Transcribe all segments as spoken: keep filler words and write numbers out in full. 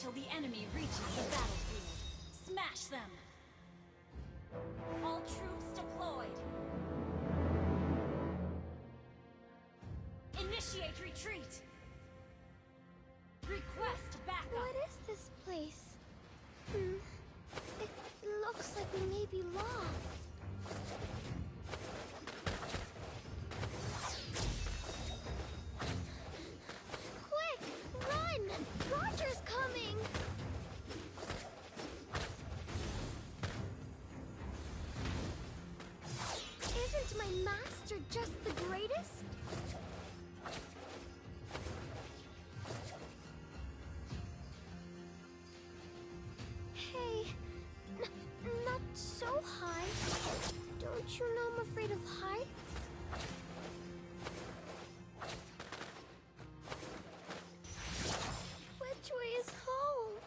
until the enemy reaches the battlefield. Smash them! All troops deployed! Initiate retreat! Request backup! What is this place? Hmm. It looks like we may be lost. Quick! Run! Roger's coming! Isn't my master just the greatest? Hey, n not so high. Don't you know I'm afraid of heights? Which way is home?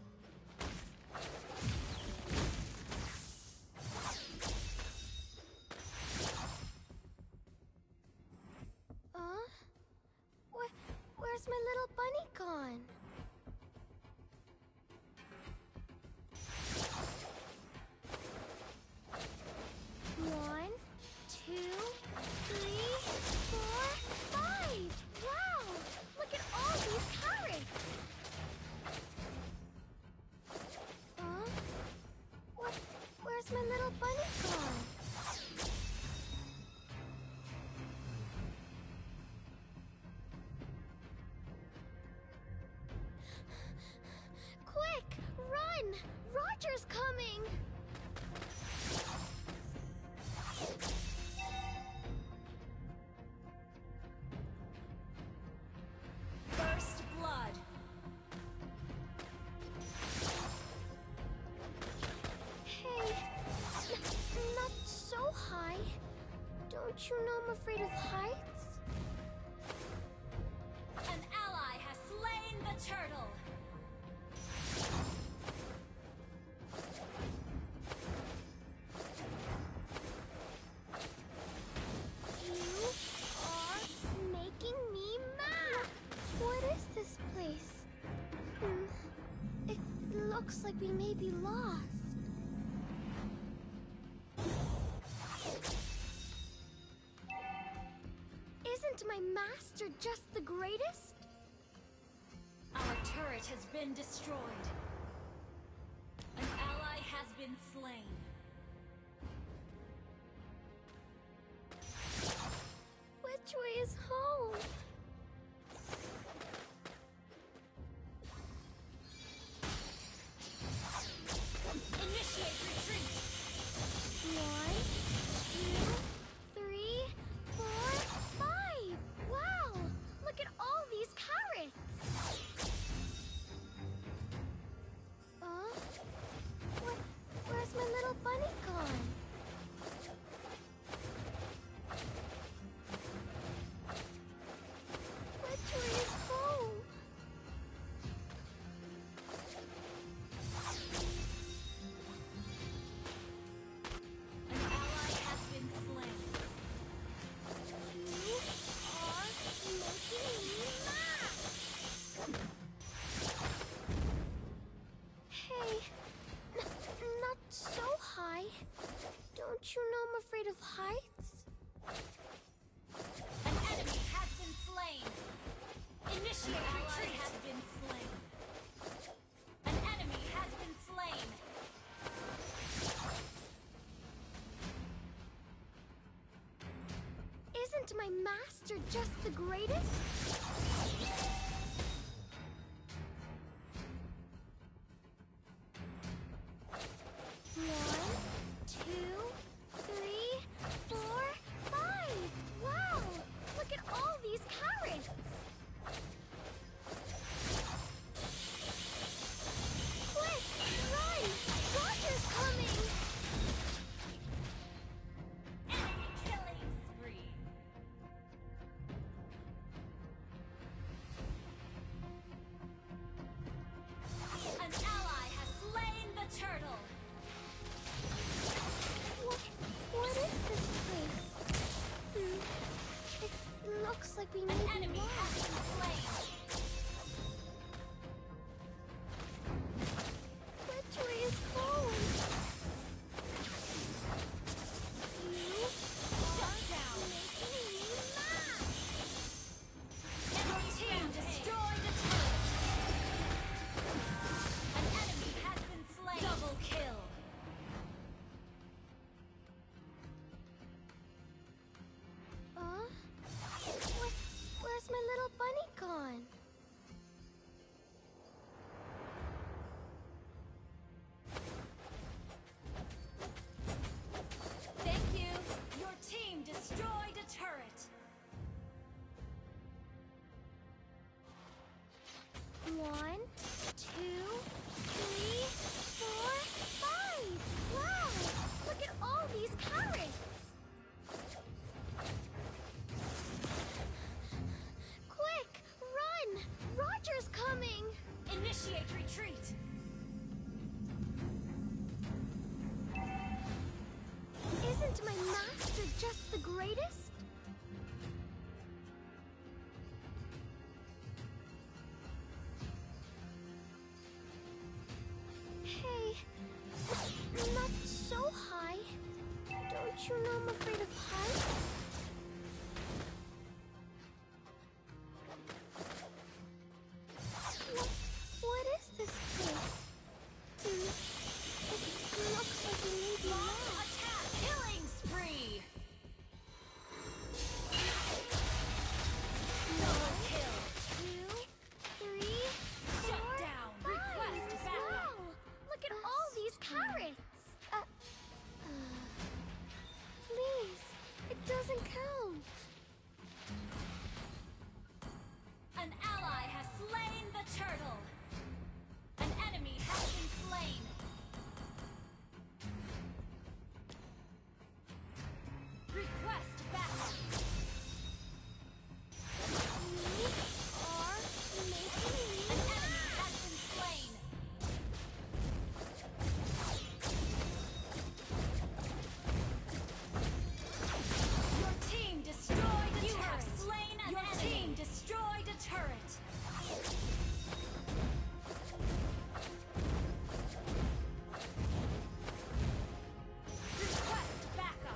Huh? Where, where's my little bunny gone? One, two, three, four, five! Wow! Look at all these carrots! Huh? What? Where's my little bunny gone? Quick! Run! Roger's coming! First blood! Hey, n not so high. Don't you know I'm afraid of heights? An ally has slain the turtle! You are making me mad. What is this place? Hmm. It looks like we may be lost. Isn't my master just the greatest? Our turret has been destroyed. An ally has been slain. Which way is home? Initiate retreat! One, two, three, four, five! Wow! Look at all these carrots! Huh? What? Where's my little bunny gone? Which way is home? An ally has been slain. You are making me mad! Hey, n not so high. Don't you know I'm afraid of heights? An enemy has been slain. Initiate retreat has been slain. An enemy has been slain. Isn't my master just the greatest? One, two, three, four, five! Wow! Look at all these carrots! Quick! Run! Roger's coming! Enemy killing spree. the greatest? Hey, not so high. Don't you know I'm afraid of heights? What, what is this place? Hmm, it looks like we may be Long lost. attack! Killing spree! Double kill! Two, three, Shut four, down. five. Request backup. Wow! Look at all these carrots! Uh, uh, please, it doesn't count. An ally has slain the turtle! An enemy has been slain! Request backup! You are making me An enemy mad. has been slain! Your team destroyed a turret! You have slain an enemy! Your team destroyed a turret! Request backup!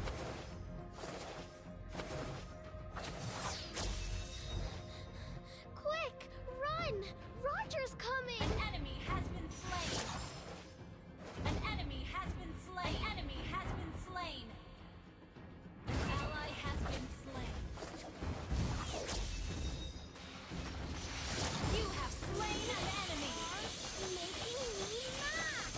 Quick, run! Roger's coming! An enemy has been slain! An enemy has been slain! An enemy has been slain! An ally has been slain! You have slain an enemy! Making me mad.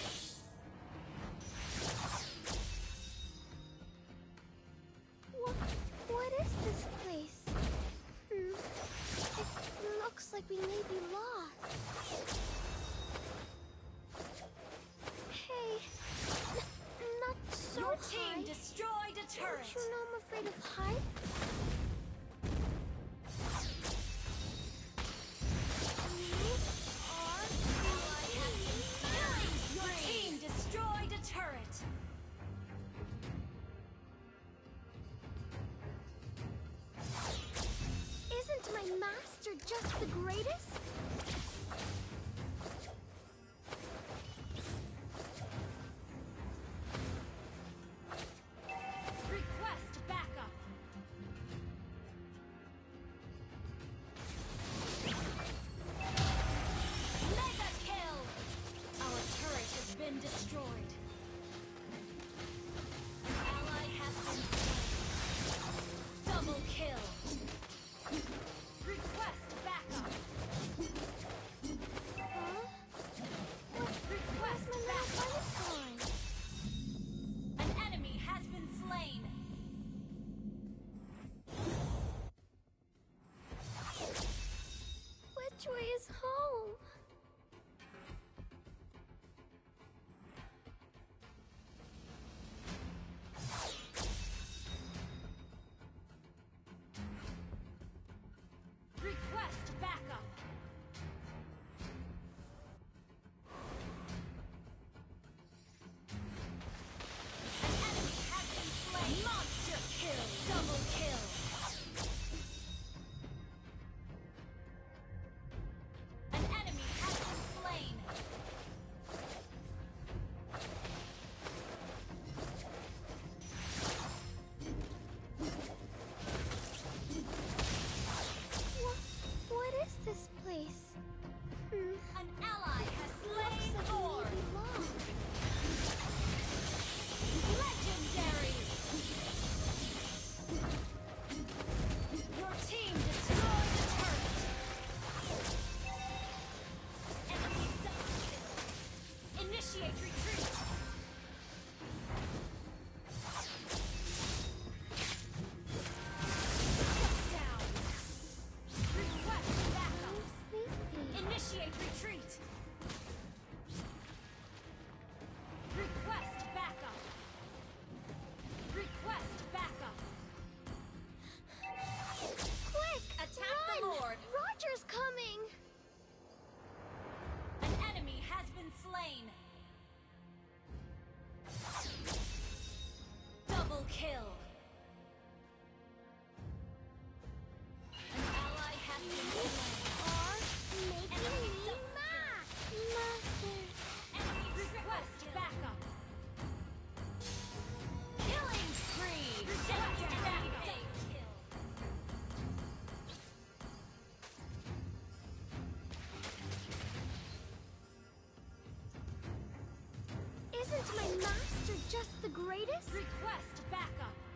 What, what is this place? Hmm. It looks like we may be lost. Hey, n- not so Your high. team destroyed a turret! Don't you know I'm afraid of heights? You are Ally has been slain! Your team destroyed a turret! Isn't my master just the greatest? Request backup! Mega kill! Our turret has been destroyed. An ally has been slain. Double kill! Request backup! Huh? What? Request Where's my little backup! butterfly? An enemy has been slain. Which way is home? Request backup! An enemy has been slain! Monster kill! Double kill! An enemy has been slain! What? What is this place? Hmm. An ally has slain Looks like Thor! we may be lost. Legendary! Your team destroyed the turret! Enemy defeated! Initiate retreat! Shut down! Request backup! I'm sleepy. Initiate retreat! Request backup! Request backup! Quick! Attack run! the Lord! Roger's coming! An enemy has been slain! Double kill! Isn't my master just the greatest? Request backup.